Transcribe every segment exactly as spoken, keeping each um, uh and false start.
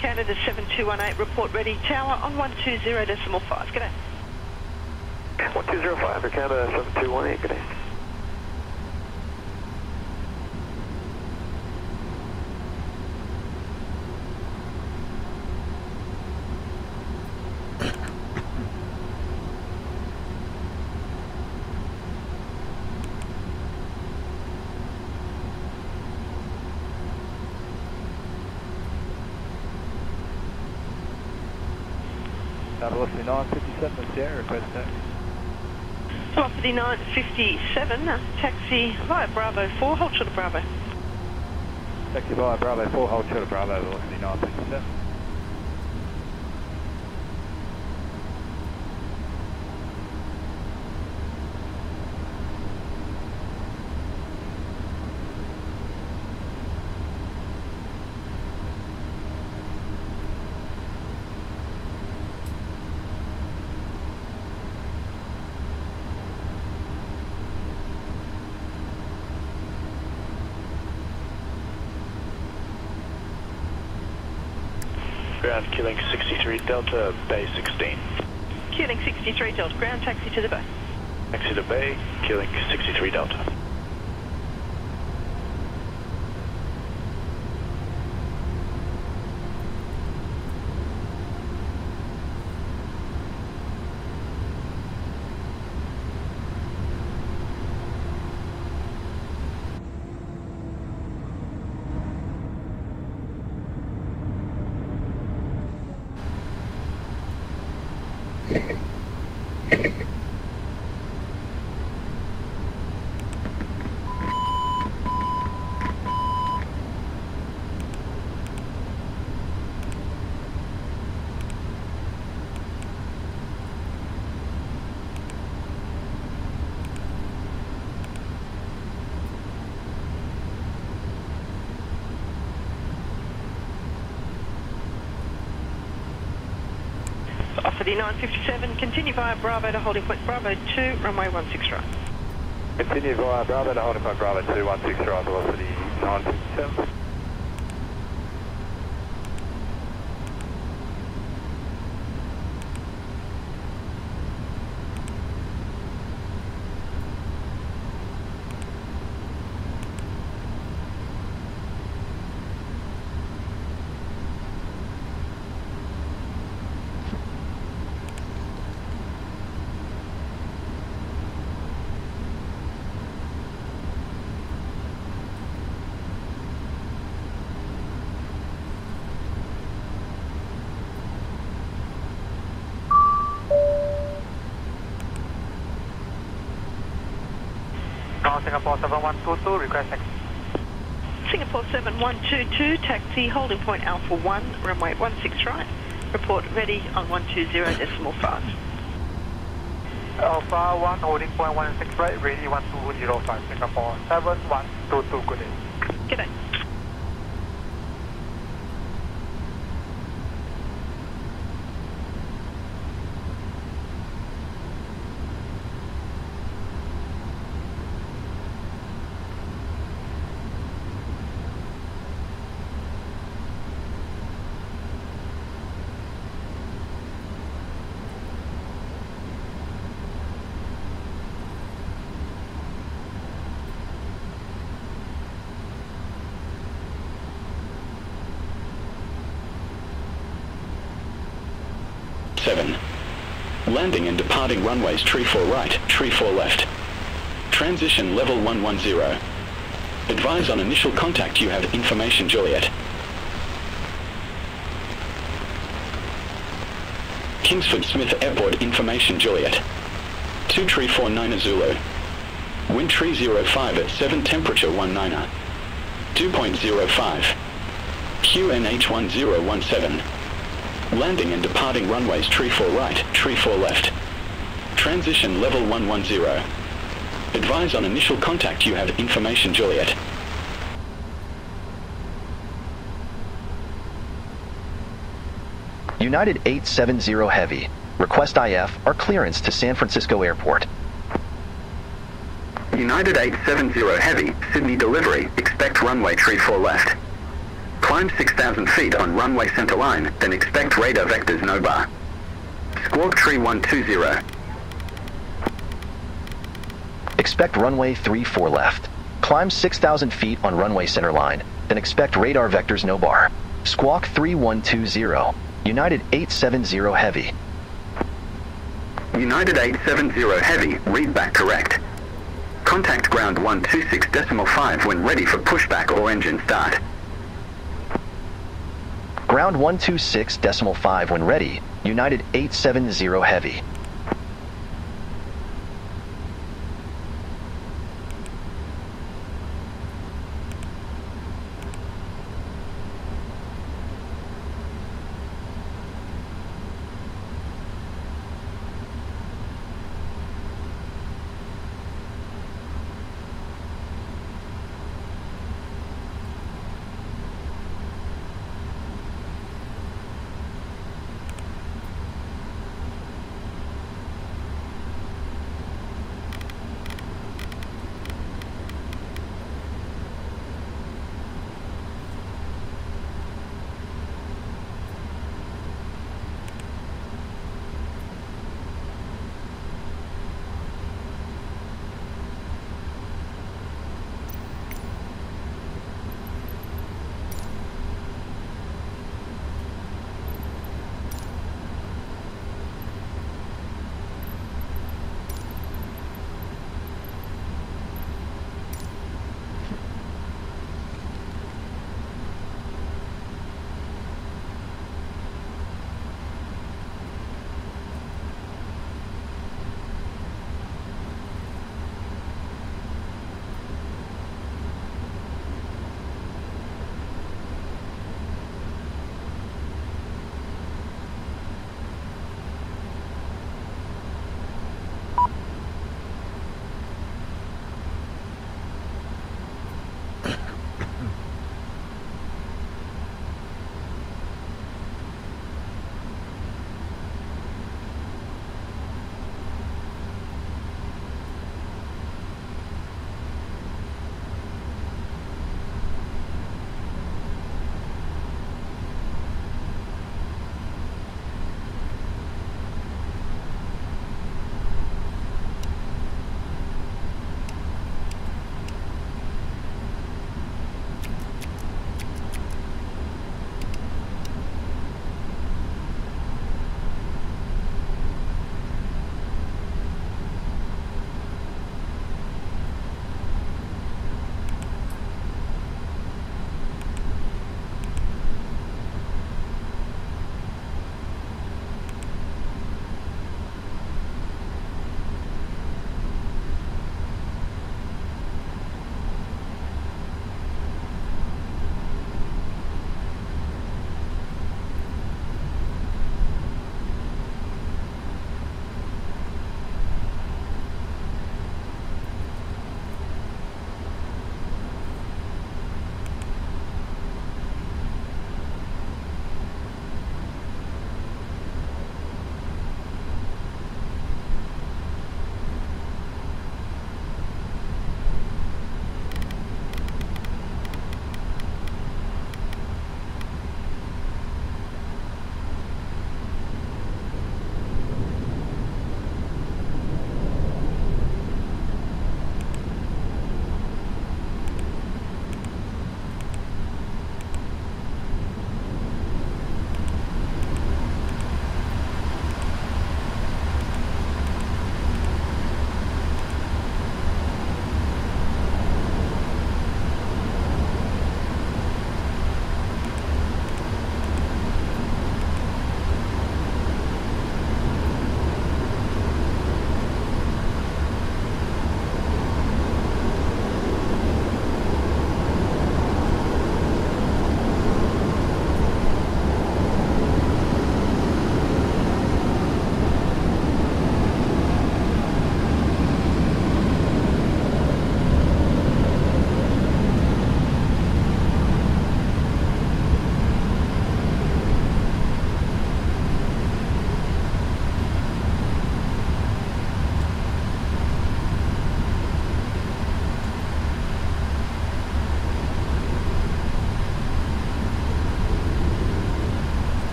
Canada seven two one eight, report ready. Tower on one two zero decimal five. Good day. one two zero five, Air Canada seven two one eight, good day. Velocity nine fifty-seven, Sierra, request taxi. Velocity nine fifty-seven, uh, taxi via Bravo four, hold short of Bravo. Taxi via Bravo four, hold short of Bravo, velocity nine fifty-seven. Ground killing sixty-three Delta, Bay sixteen. Killing sixty-three Delta, ground taxi to the bay. Taxi to Bay, killing sixty-three Delta. Velocity nine fifty-seven, continue via Bravo to holding point Bravo two, runway one six right. Continue via Bravo to holding point Bravo two, one six right, velocity nine fifty-seven. Singapore seven one two two, request taxi. Singapore seven one two two, taxi holding point Alpha one, runway one six right. Report ready on one two zero decimal five. Alpha one, holding point one six right, ready one two zero five, Singapore seven one two two, good day. Good day. seven. Landing and departing runways tree four right, tree four left. Transition level one one zero. Advise on initial contact you have information Juliet. Kingsford Smith Airport information Juliet. two tree four niner Zulu. Wind tree zero five at seven, temperature one niner. two point zero five. Q N H one zero one seven. Landing and departing runways tree four right, tree four left. Transition level one one zero. Advise on initial contact you have information Juliet. United eight seven zero Heavy. Request I F or clearance to San Francisco Airport. United eight seven zero Heavy, Sydney delivery, expect runway tree four left. Climb six thousand feet on runway center line, then expect radar vectors no bar. Squawk three one two zero. Expect runway three four left. Climb six thousand feet on runway center line, then expect radar vectors no bar. Squawk three one two zero. United eight seven zero Heavy. United eight seven zero Heavy, read back correct. Contact ground one two six decimal five when ready for pushback or engine start. Ground one two six decimal five when ready. United eight seven zero Heavy.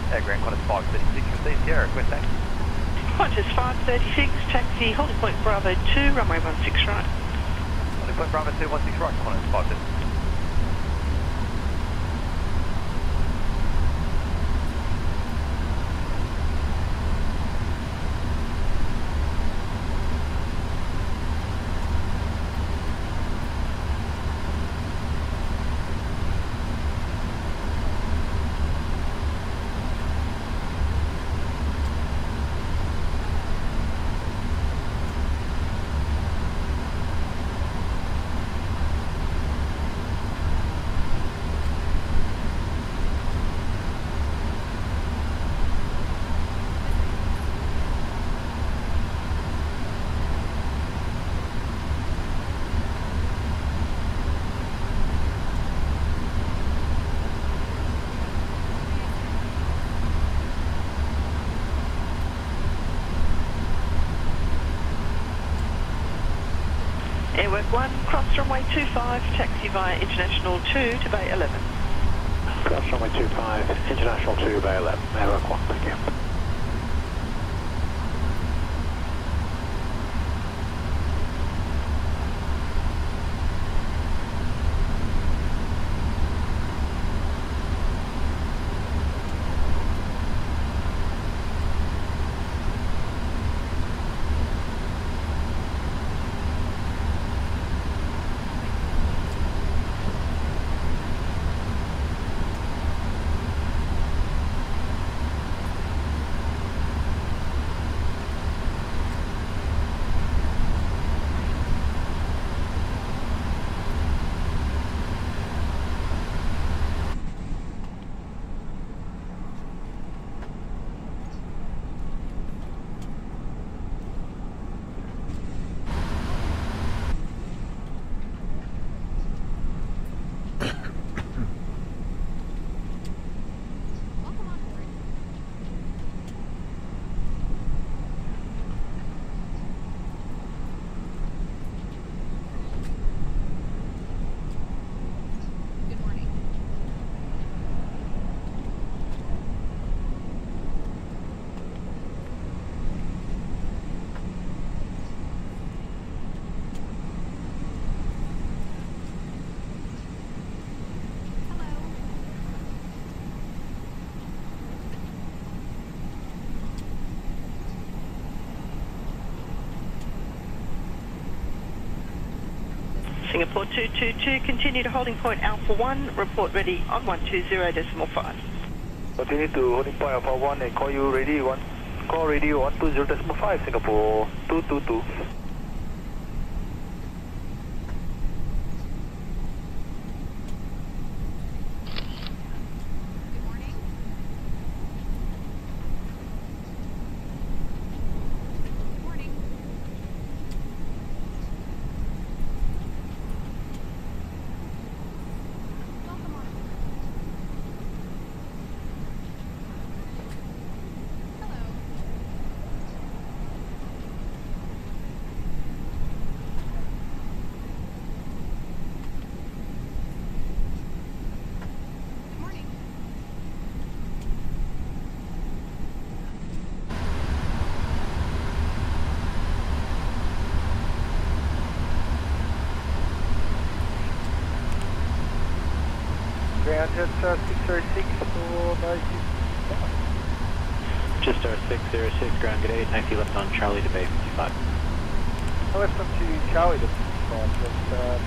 Air Grand Qantas five thirty-six, received Sierra, request taxi. Qantas five thirty-six, taxi holding point Bravo two, runway one six right. Holding point Bravo two, one six right, Qantas five thirty-six. Airwork one, cross runway two five, taxi via International two to Bay eleven. Cross runway two five, International two, Bay eleven, Airwork one, thank you. Singapore two two two, continue to holding point Alpha one, report ready on one two zero decimal five. Continue to holding point Alpha one and call you ready, one, call ready one two zero decimal five, Singapore two two two. Ground just uh, six zero six for Bay six. Just our six zero six, ground good day, taxi left on Charlie to Bay fifty-five. I left on to Charlie to fifty-five, but uh,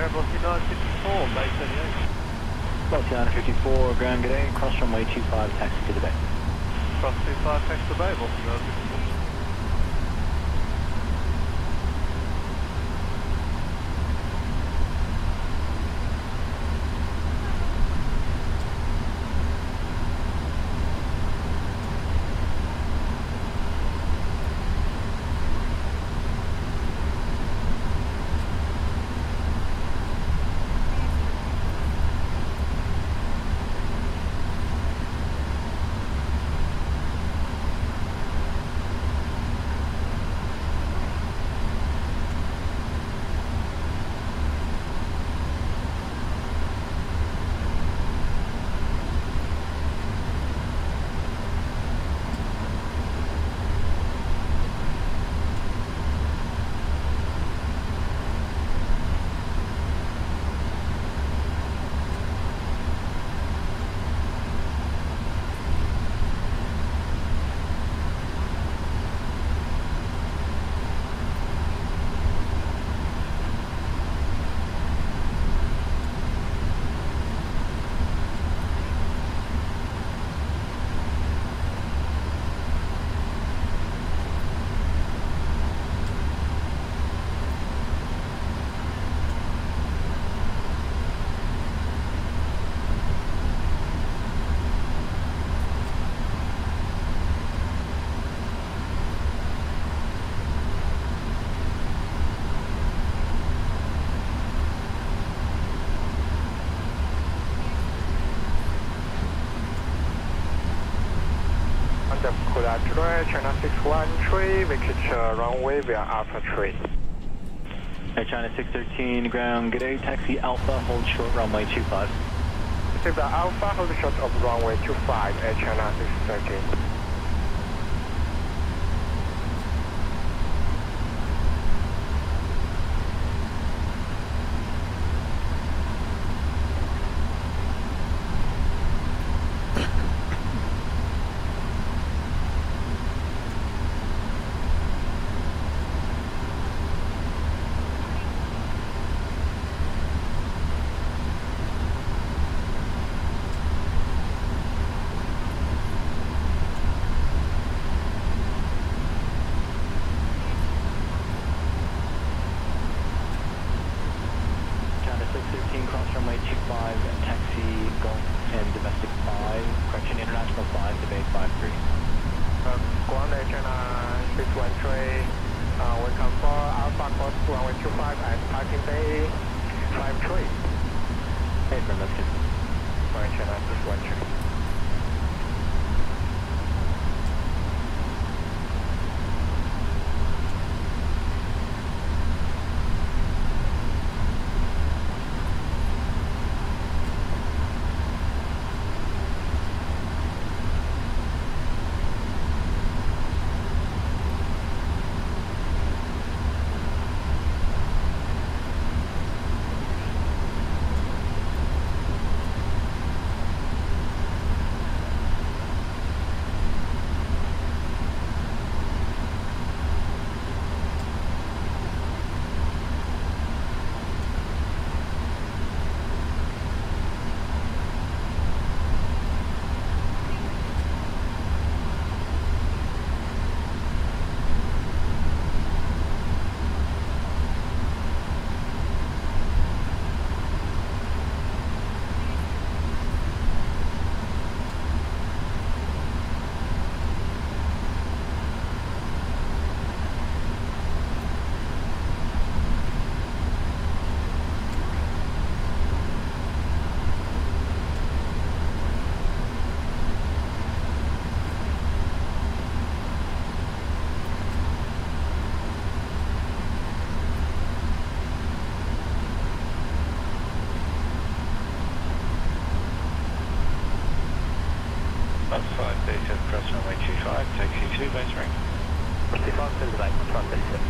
nine fifty-four, base thirty-eight. nine fifty-four, ground g'day, cross runway two five, taxi to the bay. Cross two five, taxi to the bay, nine fifty-four. China six one three, vacation runway via Alpha three. Air China six thirteen, ground g'day, taxi Alpha, hold short runway two five. Receive the Alpha, hold short of runway two five, Air China six thirteen. Cross runway two five, taxi two, base ring. two five, to the bay, one five six.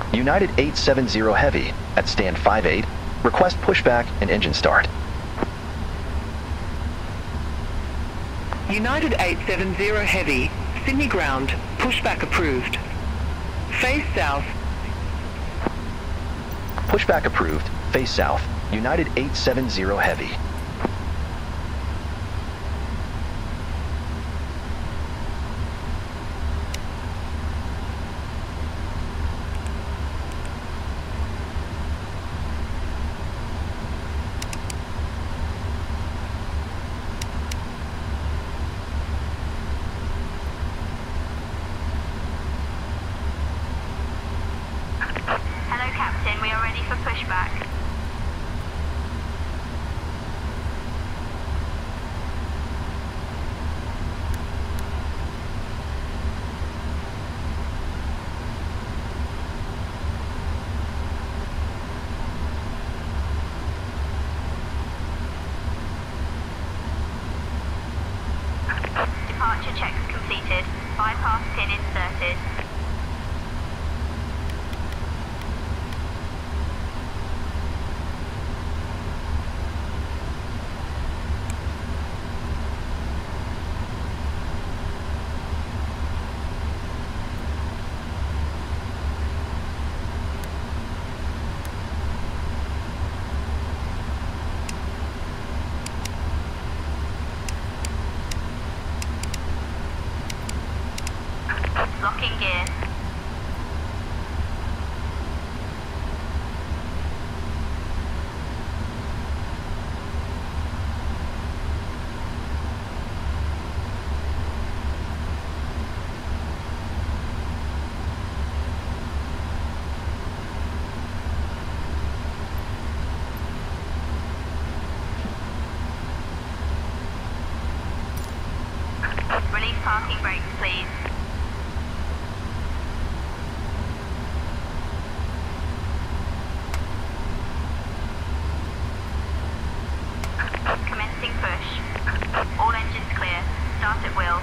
United eight seven zero Heavy at stand five eight. Request pushback and engine start. United eight seven zero Heavy, Sydney ground, pushback approved. Face south. Pushback approved. Face south. United eight seven zero Heavy. Hello, Captain. We are ready for pushback. Departure checks completed. Bypass pin inserted. Locking gear. Release parking brakes, please. Commencing push. All engines clear. Start at will.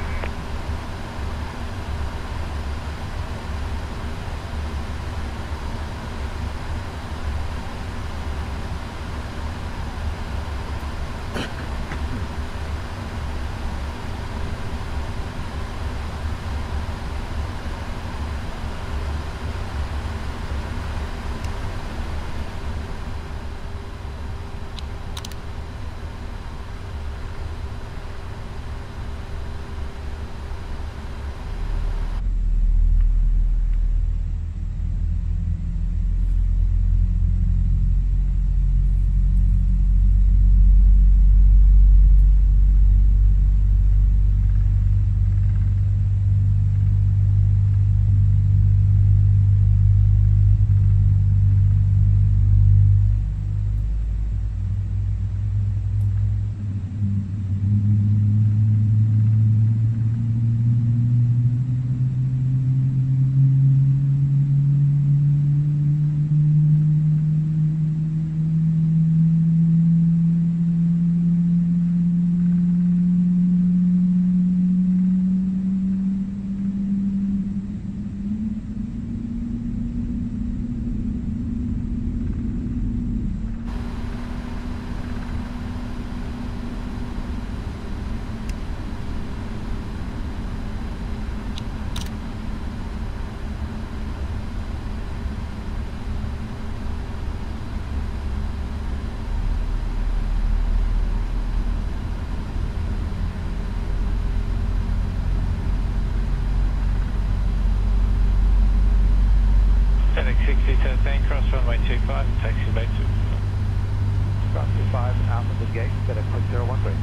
cross runway two five, taxi bay two. Cross two five, Alpha to the gate, FedEx six zero one three.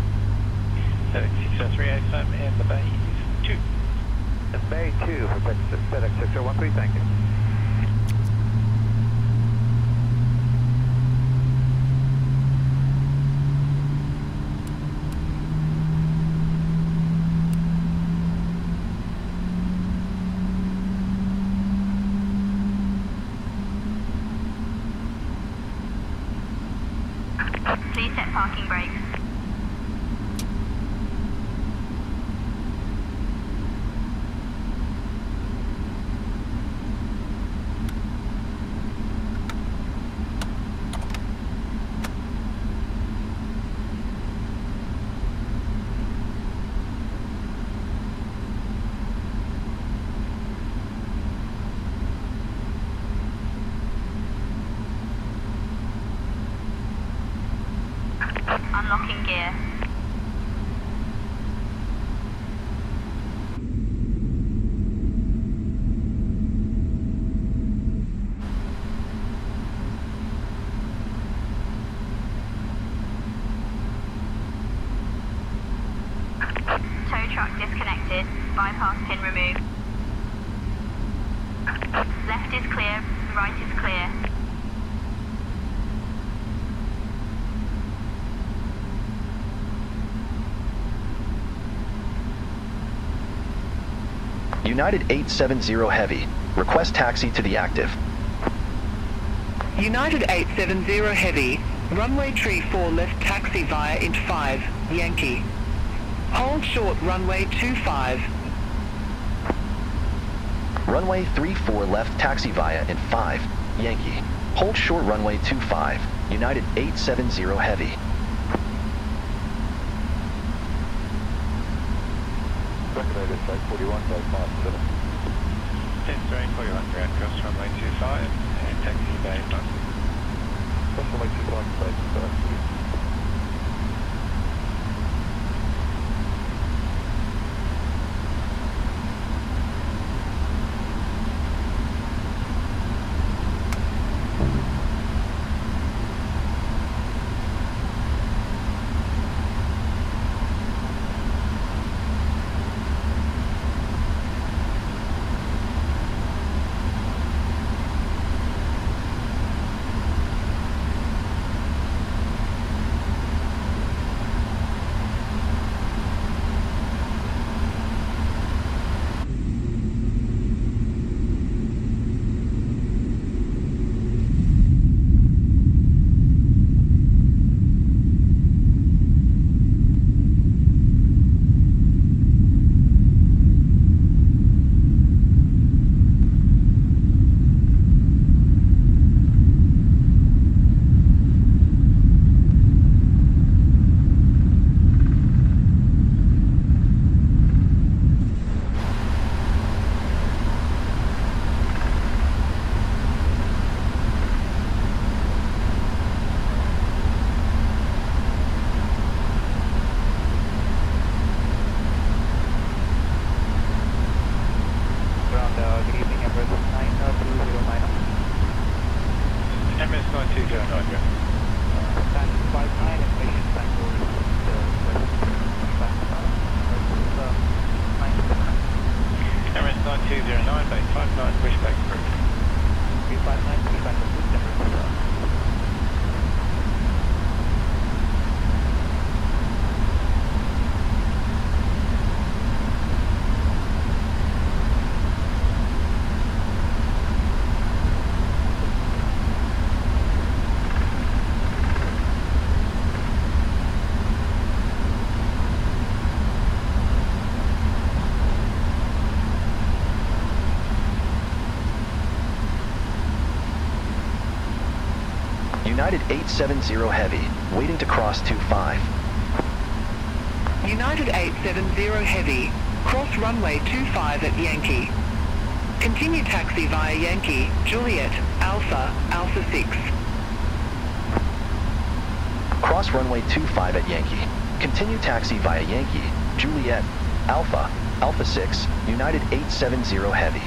FedEx six zero three eight seven, and the bay is two. And bay two for FedEx six zero one three, thank you. Please set parking brakes. locking gear. Tow truck disconnected. Bypass pin removed. Left is clear, right is clear. United eight seven zero Heavy. Request taxi to the active. United eight seven zero Heavy. Runway tree four left taxi via int five, Yankee. Hold short runway two five. Runway three four left taxi via int five, Yankee. Hold short runway two five, United eight seven zero Heavy. Recommended flight forty-one, flight five seven. ten three, forty-one, ground cross runway two five, and taxi bay front. Cross runway two five, flight five. United eight seven zero Heavy, waiting to cross two five. United eight seven zero Heavy, cross runway two five at Yankee. Continue taxi via Yankee, Juliet, Alpha, Alpha six. Cross runway two five at Yankee. Continue taxi via Yankee, Juliet, Alpha, Alpha six, United eight seven zero Heavy.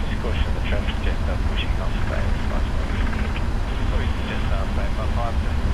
just caution the traffic jet uh, pushing off space. Last one. So we can just uh, play about five minutes.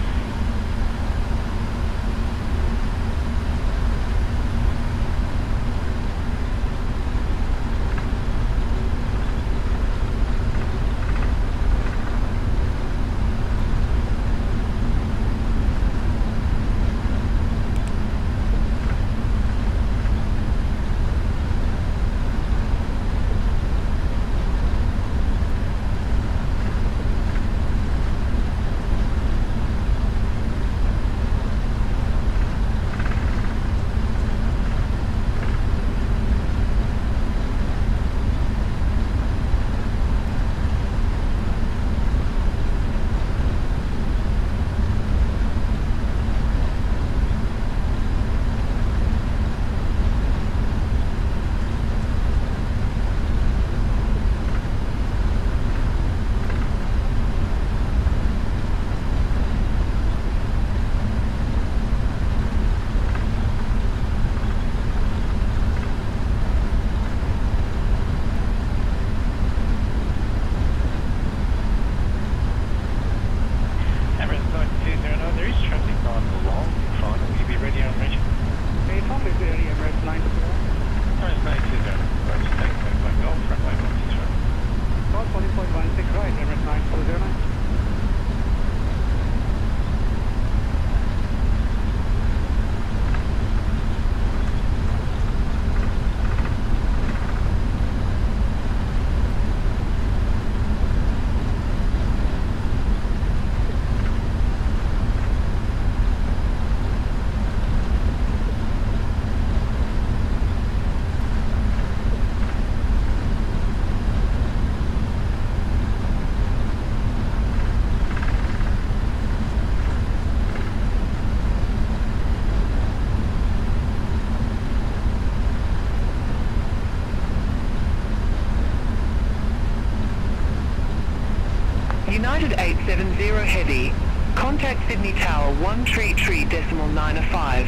United eight seven zero Heavy, contact Sydney Tower one three three decimal nine five.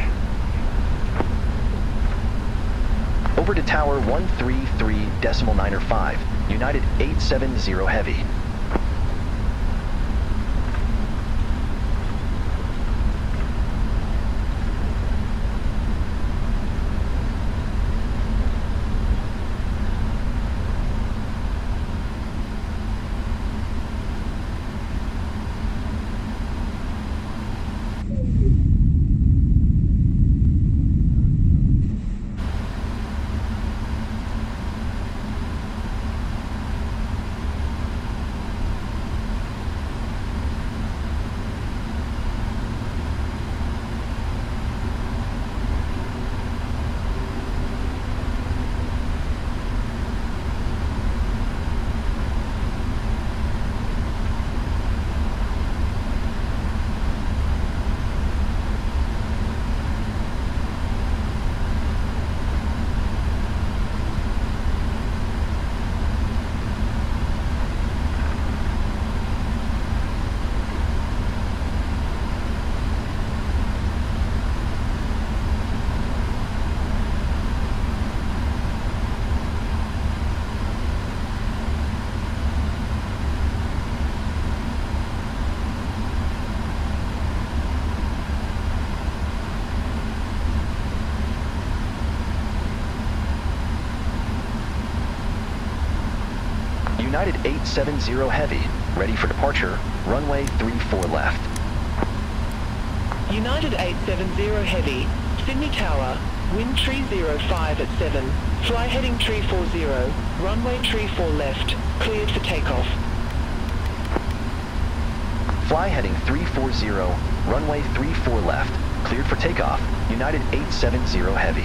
Over to Tower one three three decimal nine five, United eight seven zero Heavy. United eight seven zero Heavy, ready for departure, runway three four left. United eight seven zero Heavy, Sydney Tower, wind three zero five at seven, fly heading three four zero, runway three four left, cleared for takeoff. Fly heading three four zero, runway three four left, cleared for takeoff, United eight seven zero Heavy.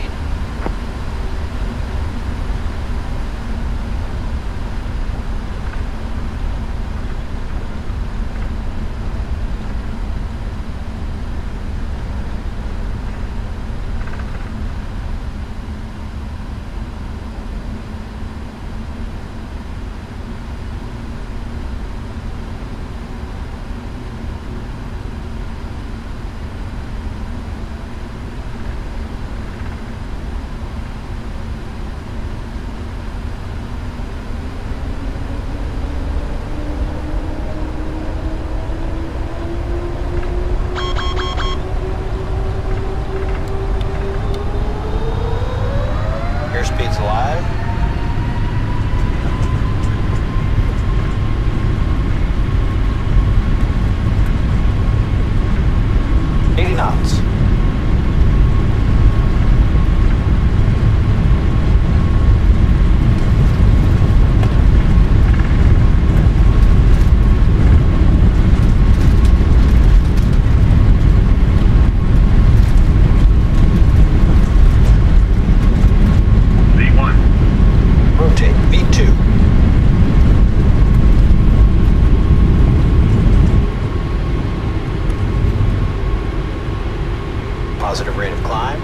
airspeed's alive. eighty knots. Positive rate of climb.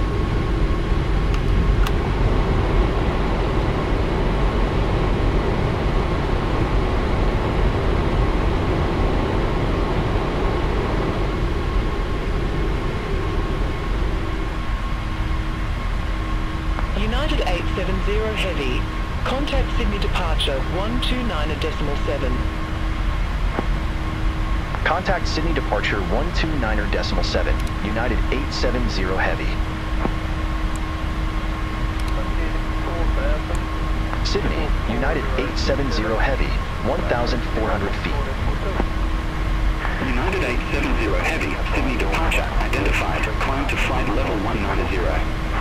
United eight seven zero Heavy. Contact Sydney departure one two nine decimal seven. Contact Sydney departure one two nine decimal seven, United eight seven zero Heavy. Sydney, United eight seven zero Heavy, one thousand four hundred feet. United eight seven zero Heavy, Sydney departure identified. Climb to flight level one nine zero.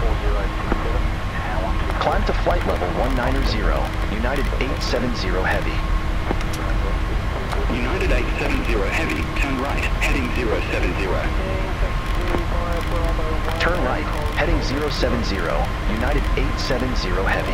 Climb to flight level one nine zero, United eight seven zero Heavy. United eight seven zero Heavy, turn right, heading zero seven zero. Turn right, heading zero seven zero, United eight seven zero Heavy.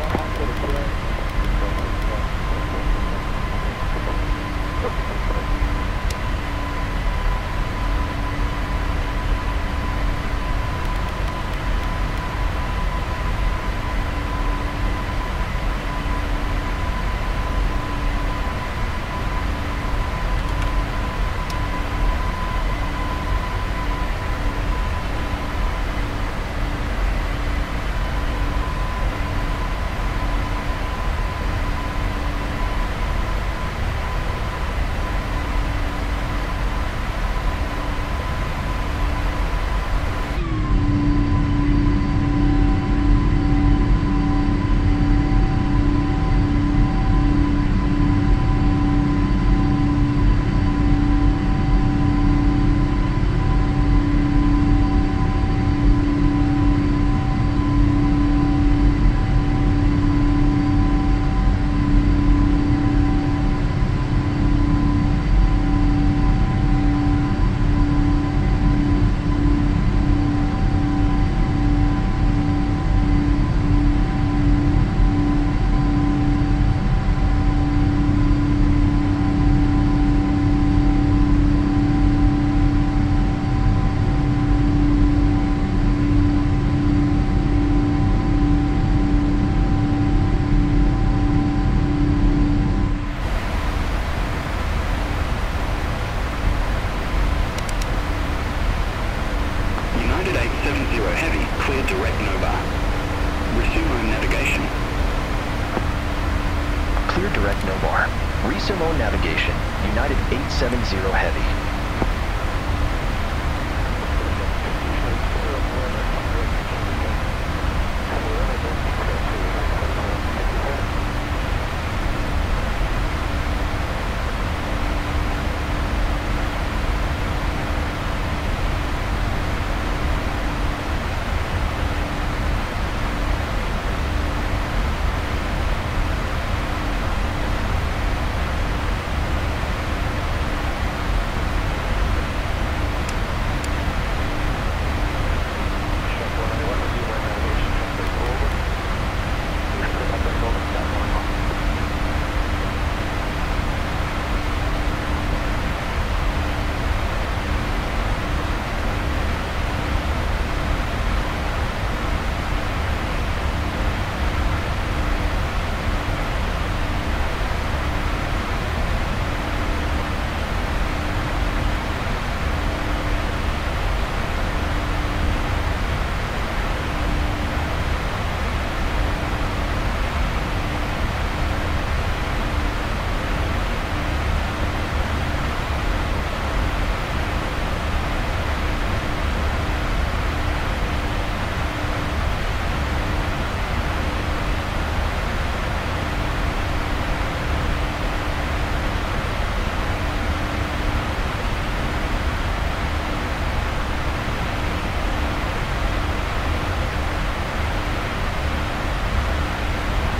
Resume navigation, United eight seven zero Heavy.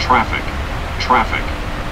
Traffic. Traffic.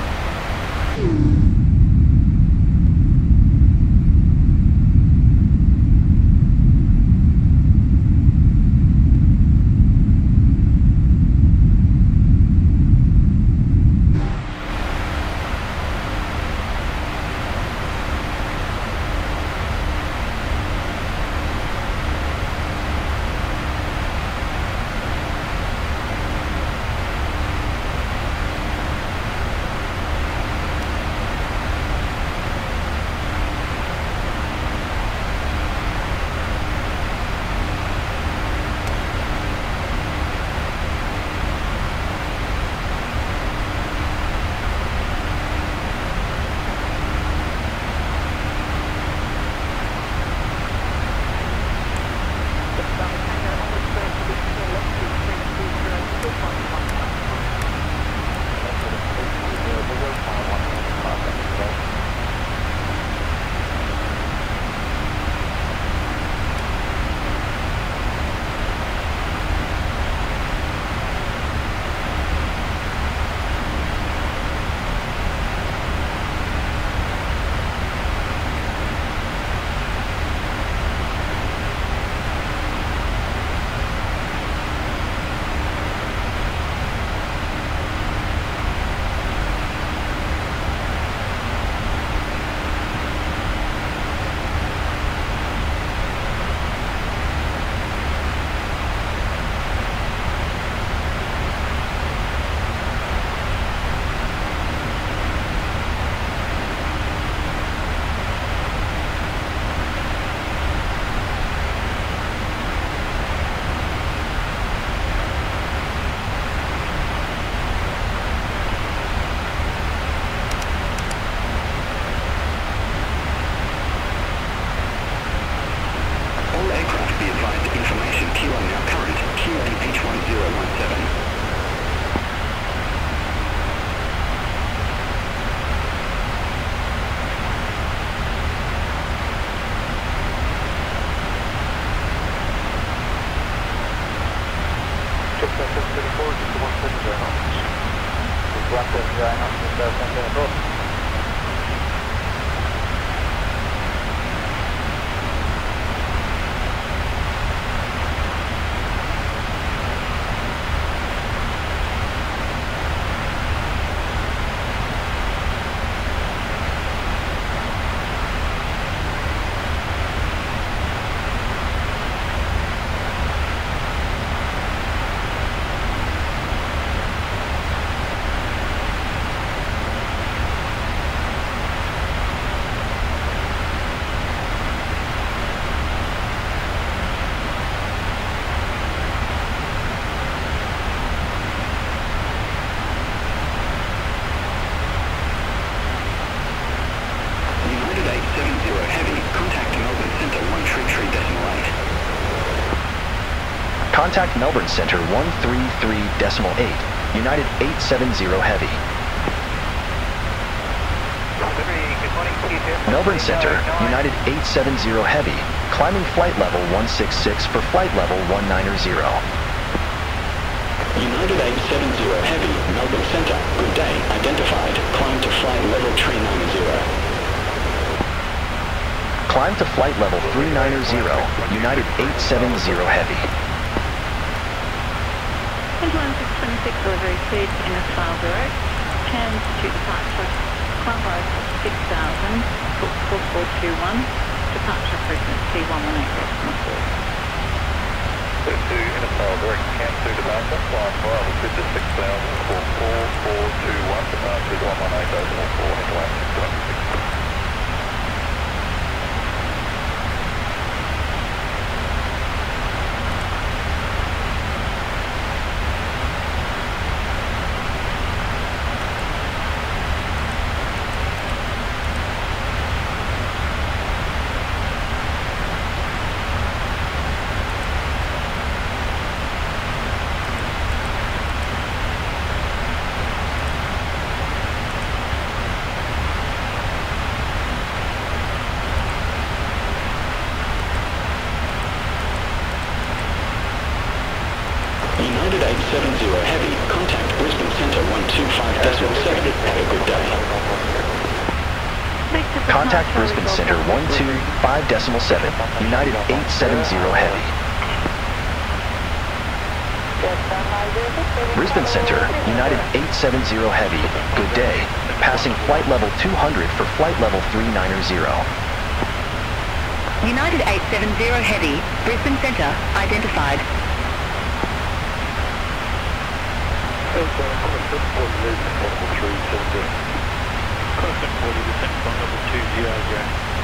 Contact Melbourne Center one three three decimal eight, United eight seven zero Heavy. Melbourne Center, United eight seven zero Heavy, climbing flight level one six six for flight level one nine zero. United eight seven zero Heavy, Melbourne Center, good day, identified, climb to flight level three nine zero. Climb to flight level three nine zero, United eight seven zero Heavy. one six twenty-six delivery, cleared in a file zero, hands to departure, climb road six thousand, four four two one, departure frequency one one eight decimal four. two in a file direct, hands to departure, climb road six thousand, four four two one, departure one one eight decimal four, into one six twenty-six. United eight seven zero Heavy, contact Brisbane Centre one decimal seven. Have a good day. Contact Brisbane Center one two five decimal seven, United eight seven zero Heavy. Brisbane Center, United eight seven zero Heavy, good day. Passing flight level two hundred for flight level three ninety. United eight seven zero Heavy, Brisbane Center, identified. Constant forty percent from level two zero zero.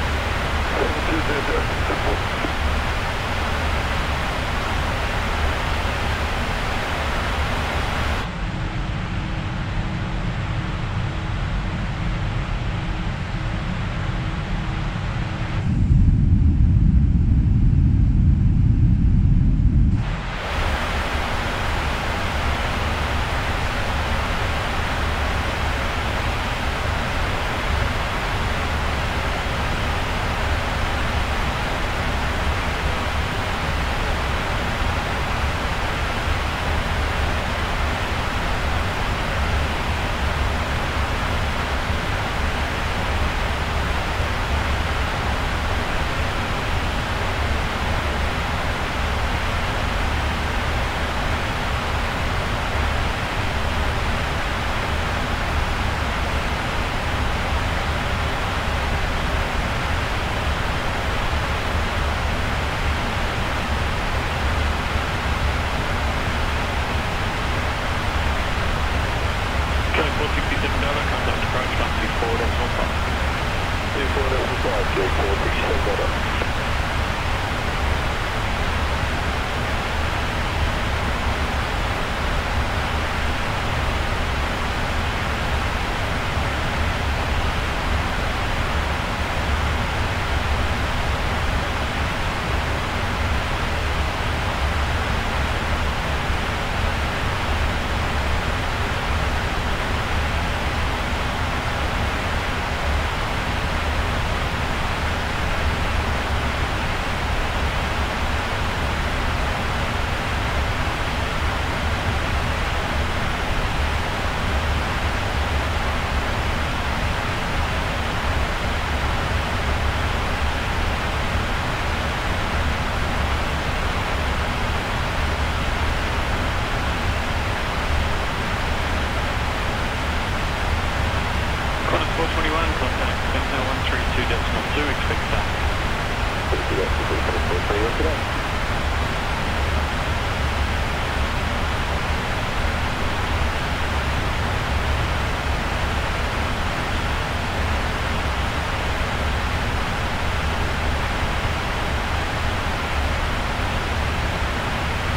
four twenty-one, contact Cessna one three two decimal two, expect that.